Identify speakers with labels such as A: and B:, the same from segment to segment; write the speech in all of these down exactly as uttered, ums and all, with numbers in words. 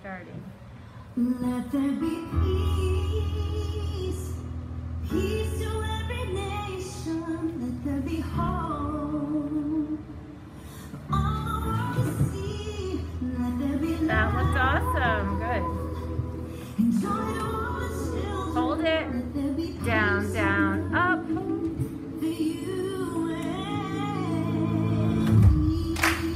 A: starting.
B: Let there be peace, peace to every nation. Let there be hope for all the world to see. Let there be
A: That looked awesome. Good.
B: Enjoy to all the children.
A: Hold it.
B: Let there be
A: Down, down, up.
B: for you and me.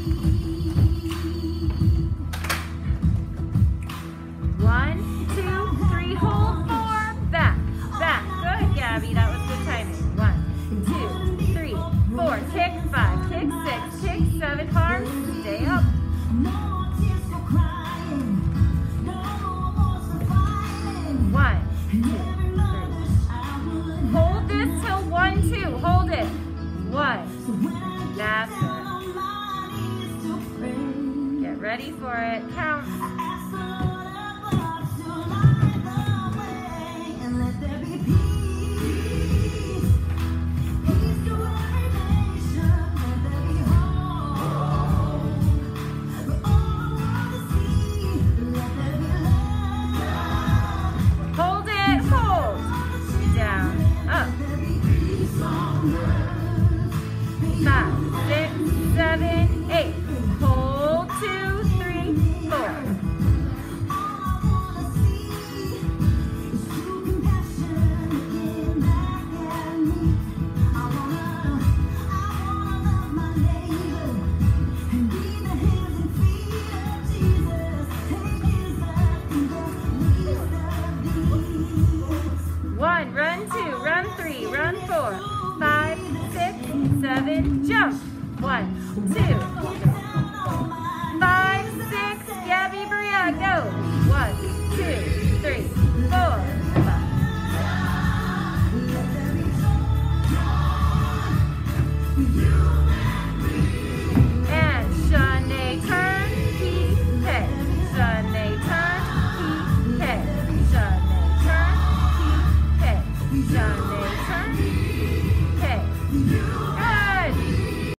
A: One, two, three, hold, four, back, back. Good, Gabby. That was good timing. One, two, three, four. Kick five, kick six, kick seven. Arms, stay up.
B: No more tears for crying. No more for fighting.
A: One, two,
B: Every
A: three.
B: mother's child would
A: Hold this till one, two. Hold it. One.
B: when I get
A: That's
B: down on my knees to pray.
A: Get ready for it. Count.
B: I ask the Lord above to light the way and let there be peace. Peace to every nation. Let there be hope for all the world to see. Let there be love.
A: Hold it. Hold. Down. Up.
B: Let there be peace on earth.
A: Five, six, seven, eight. Hold. Two, three, four.
B: All I wanna see is true compassion looking back at me. I wanna, I wanna love my neighbor and be the hands and feet of Jesus. Take his life and the least of these.
A: One, run two, run three, run four, five, six, seven, jump. One, two,